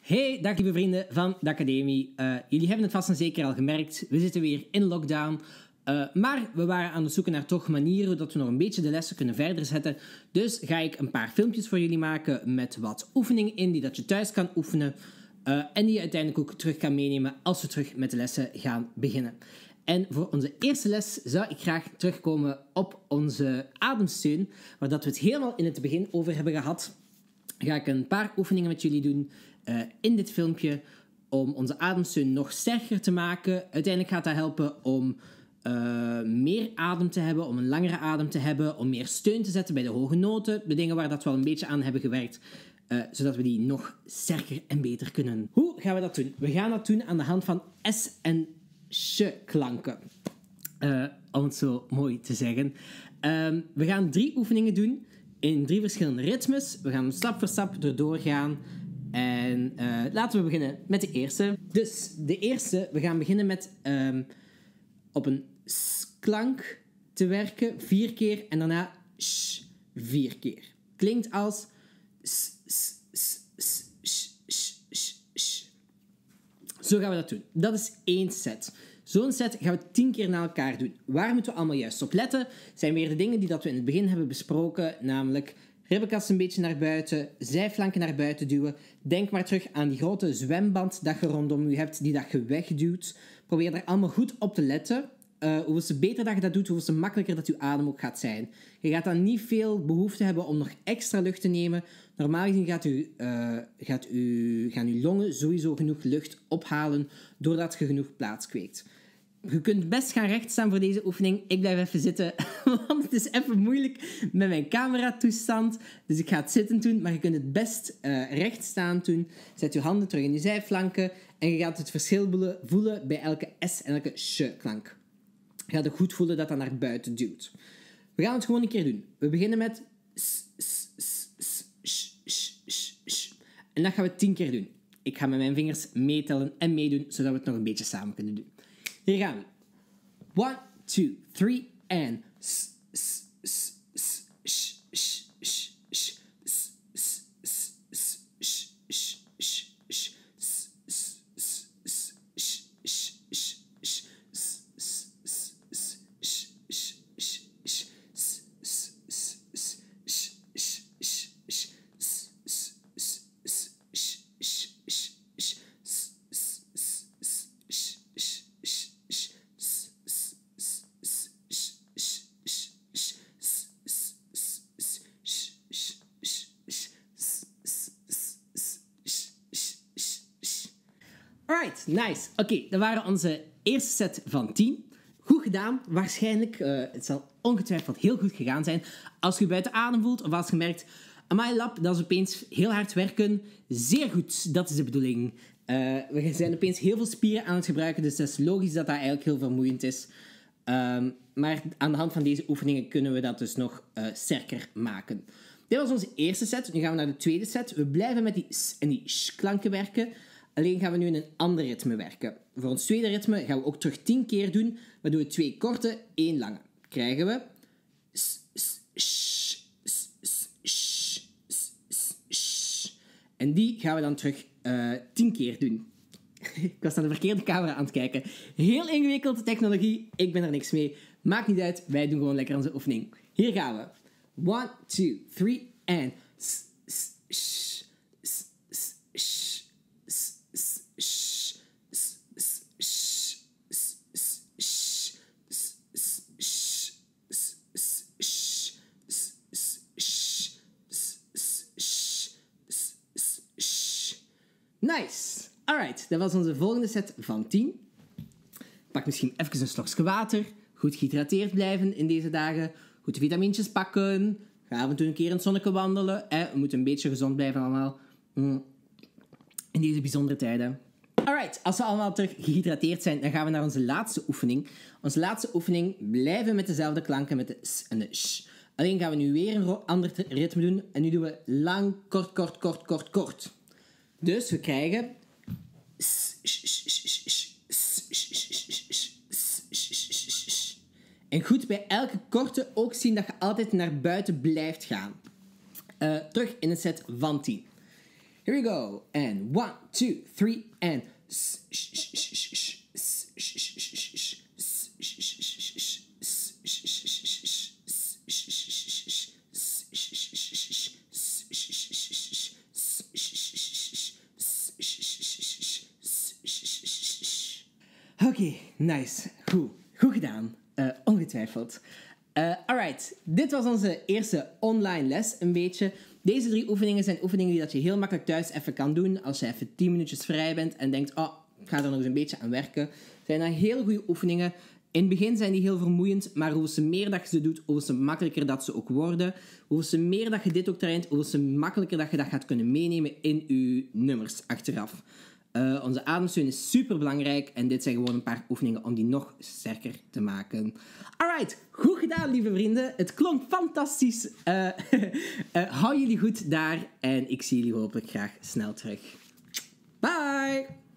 Hey, dag lieve vrienden van de academie. Jullie hebben het vast en zeker al gemerkt. We zitten weer in lockdown. Maar we waren aan het zoeken naar toch manieren dat we nog een beetje de lessen kunnen verder zetten. Dus ga ik een paar filmpjes voor jullie maken met wat oefeningen in die dat je thuis kan oefenen. En die je uiteindelijk ook terug kan meenemen als we terug met de lessen gaan beginnen. En voor onze eerste les zou ik graag terugkomen op onze ademsteun, waar dat we het helemaal in het begin over hebben gehad. Ga ik een paar oefeningen met jullie doen in dit filmpje om onze ademsteun nog sterker te maken. Uiteindelijk gaat dat helpen om meer adem te hebben, om een langere adem te hebben, om meer steun te zetten bij de hoge noten, de dingen waar dat we al een beetje aan hebben gewerkt, zodat we die nog sterker en beter kunnen. Hoe gaan we dat doen? We gaan dat doen aan de hand van S- en sh-klanken. Om het zo mooi te zeggen. We gaan 3 oefeningen doen in 3 verschillende ritmes. We gaan stap voor stap erdoor gaan. En laten we beginnen met de eerste. Dus de eerste, we gaan beginnen met op een s-klank te werken 4 keer en daarna sh 4 keer. Klinkt als s, s, s, s, sh, sh, sh, sh. Zo gaan we dat doen. Dat is 1 set. Zo'n set gaan we 10 keer na elkaar doen. Waar moeten we allemaal juist op letten? Zijn weer de dingen die dat we in het begin hebben besproken, namelijk ribbenkast een beetje naar buiten, zijflanken naar buiten duwen. Denk maar terug aan die grote zwemband dat je rondom je hebt, die dat je wegduwt. Probeer daar allemaal goed op te letten. Hoeveel beter dat je dat doet, hoeveel makkelijker dat je adem ook gaat zijn. Je gaat dan niet veel behoefte hebben om nog extra lucht te nemen. Normaal gezien gaan uw longen sowieso genoeg lucht ophalen doordat je genoeg plaats kweekt. Je kunt best gaan rechtstaan voor deze oefening. Ik blijf even zitten, want het is even moeilijk met mijn cameratoestand. Dus ik ga het zitten doen, maar je kunt het best rechtstaan doen. Zet je handen terug in je zijflanken en je gaat het verschil voelen bij elke S en elke sh-klank. Je gaat het goed voelen dat dat naar buiten duwt. We gaan het gewoon een keer doen. We beginnen met s, s, s, s, sh, sh, sh, sh. En dat gaan we 10 keer doen. Ik ga met mijn vingers meetellen en meedoen, zodat we het nog een beetje samen kunnen doen. Hier gaan we. 1, 2, 3 en s, s, s, s, sh, sh, sh, sh, s, s, s, s, sh, sh, sh, sh, s, s, s, s, sh, sh, sh, sh, s, s, s, s, sh, sh, sh, sh, s, s, s, s, sh, sh, sh, sh, s, s, s, s, sh, sh, sh, sh, s, s, s, Alright, nice. Oké, dat waren onze eerste set van 10. Goed gedaan. Waarschijnlijk, het zal ongetwijfeld heel goed gegaan zijn. Als je buiten adem voelt of als je merkt, amai lap, dat is opeens heel hard werken. Zeer goed, dat is de bedoeling. We zijn opeens heel veel spieren aan het gebruiken, dus het is logisch dat dat eigenlijk heel vermoeiend is. Maar aan de hand van deze oefeningen kunnen we dat dus nog sterker maken. Dit was onze eerste set. Nu gaan we naar de tweede set. We blijven met die s en die sh klanken werken. Alleen gaan we nu in een ander ritme werken. Voor ons tweede ritme gaan we ook terug 10 keer doen. We doen 2 korte, 1 lange. Krijgen we s, s, sh, s, s, sh, s, s, sh. En die gaan we dan terug 10 keer doen. Ik was naar de verkeerde camera aan het kijken. Heel ingewikkelde technologie. Ik ben er niks mee. Maakt niet uit. Wij doen gewoon lekker onze oefening. Hier gaan we. 1, 2, 3 en s, s, sh, s, s, sh, s, s, sh, s, s, sh, s, s, sh, s, s, sh, s, s, sh, s, s, sh, s, s, sh, s, s, sh. Nice. Alright, dat was onze volgende set van 10. Pak misschien even een slokje water. Goed gehydrateerd blijven in deze dagen. Goed de vitamintjes pakken. Ga af en toe een keer in het zonnetje wandelen. We moeten een beetje gezond blijven allemaal. In deze bijzondere tijden. Alright, als we allemaal terug gehydrateerd zijn, dan gaan we naar onze laatste oefening. Onze laatste oefening blijven met dezelfde klanken, met de s en de sh. Alleen gaan we nu weer een ander ritme doen. En nu doen we lang, kort, kort, kort, kort, kort. Dus we krijgen... En goed bij elke korte ook zien dat je altijd naar buiten blijft gaan. Terug in een set van 10. Here we go. And 1, 2, 3, and... Oké, nice. Goed gedaan. Ongetwijfeld. Alright, dit was onze eerste online les een beetje. Deze 3 oefeningen zijn oefeningen die dat je heel makkelijk thuis even kan doen. Als je even 10 minuutjes vrij bent en denkt, oh, ik ga er nog eens een beetje aan werken. Zijn dat heel goede oefeningen. In het begin zijn die heel vermoeiend, maar hoe meer dat je ze doet, hoe makkelijker dat ze ook worden. Hoe meer dat je dit ook traint, hoe makkelijker dat je dat gaat kunnen meenemen in je nummers achteraf. Onze ademsteun is super belangrijk en dit zijn gewoon een paar oefeningen om die nog sterker te maken. Alright, goed gedaan lieve vrienden. Het klonk fantastisch. Hou jullie goed daar en ik zie jullie hopelijk graag snel terug. Bye!